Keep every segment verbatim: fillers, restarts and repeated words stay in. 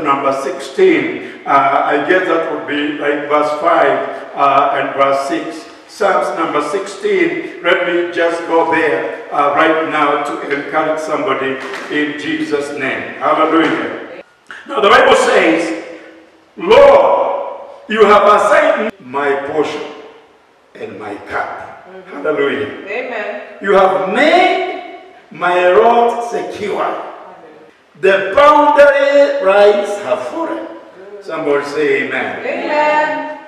number sixteen. Uh, I guess that would be like verse five uh, and verse six. Psalms number sixteen. Let me just go there uh, right now to encourage somebody in Jesus' name. Hallelujah. Now the Bible says, Lord, you have assigned my portion and my cup. Mm-hmm. Hallelujah. Amen. You have made my road secure. The boundary lines have fallen. Somebody say amen. Amen.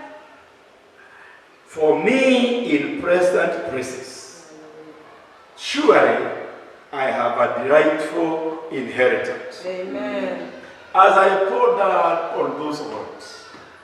For me in pleasant places, surely I have a delightful inheritance. Amen. As I poured down on those words,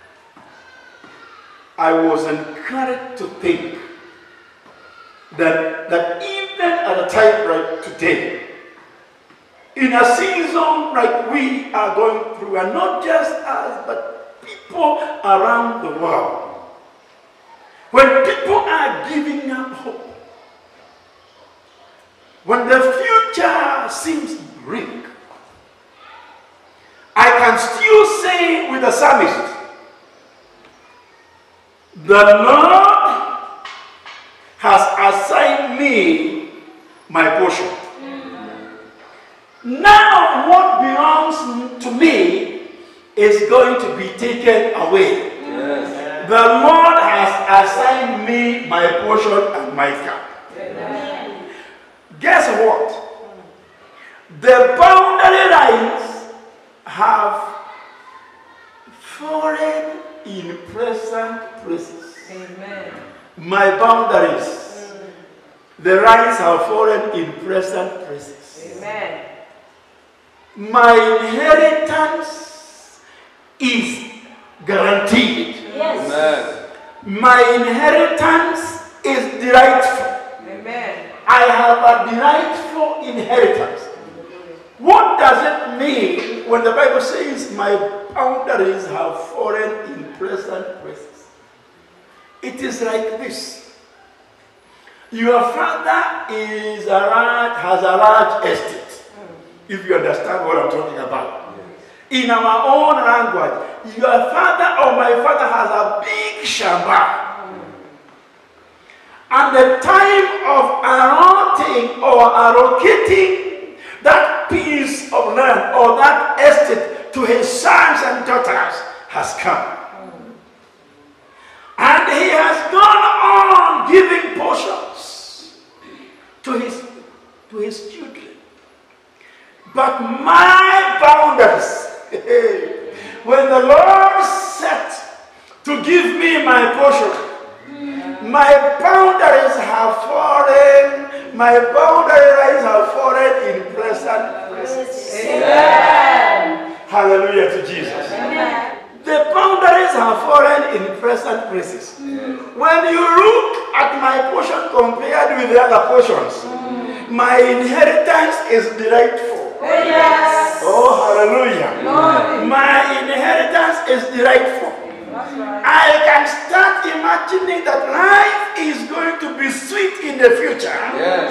I was encouraged to think that, that even at a time like today, in a season like we are going through, and not just us, but people around the world, when people are giving up hope, when the future seems bleak, I can still say with the psalmist, the Lord has assigned me my portion. None of what belongs to me is going to be taken away. Yes. The Lord has assigned me my portion and my cup. Amen. Guess what? The boundary lines have fallen in pleasant places. Amen. My boundaries, mm. the lines have fallen in pleasant places. Amen. My inheritance is guaranteed. Yes. Amen. My inheritance is delightful. Amen. I have a delightful inheritance. What does it mean when the Bible says my boundaries have fallen in pleasant places? It is like this. Your father is a large, has a large estate. If you understand what I'm talking about. Yes. In our own language, your father or my father has a big shamba. Mm. And the time of allotting or allocating that piece of land or that estate to his sons and daughters has come. Mm. And he has gone on giving portions to his, to his children. But my boundaries, when the Lord set to give me my portion, my boundaries have fallen, my boundary lines have fallen in pleasant places. Amen. Hallelujah to Jesus. Amen. The boundaries have fallen in pleasant places. Mm. When you look at my portion compared with the other portions, mm. my inheritance is delightful. Yes. Oh, hallelujah. Lord. My inheritance is delightful. Right. I can start imagining that life is going to be sweet in the future. Yes.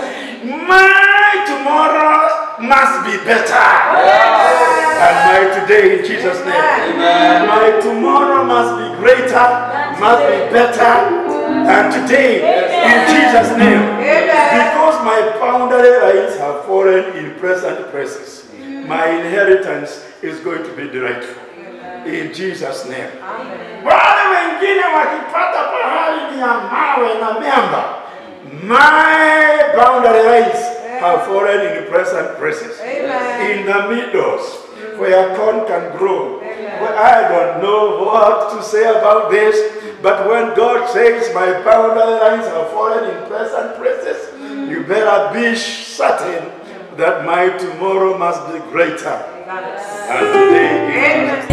My tomorrow must be better yes. than my today in Jesus' name. Amen. My tomorrow must be greater, must be better than today Amen. In Jesus' name. Amen. Because my boundary lines have fallen in pleasant places. Amen. My inheritance is going to be delightful. Amen. In Jesus' name. Wale wengine wakipata pahali ni mawe na miamba. My boundary lines have fallen in pleasant places. Amen. In the meadows where corn can grow. Well, I don't know what to say about this, but when God says my boundary lines have fallen in pleasant places, mm. you better be certain that my tomorrow must be greater than today.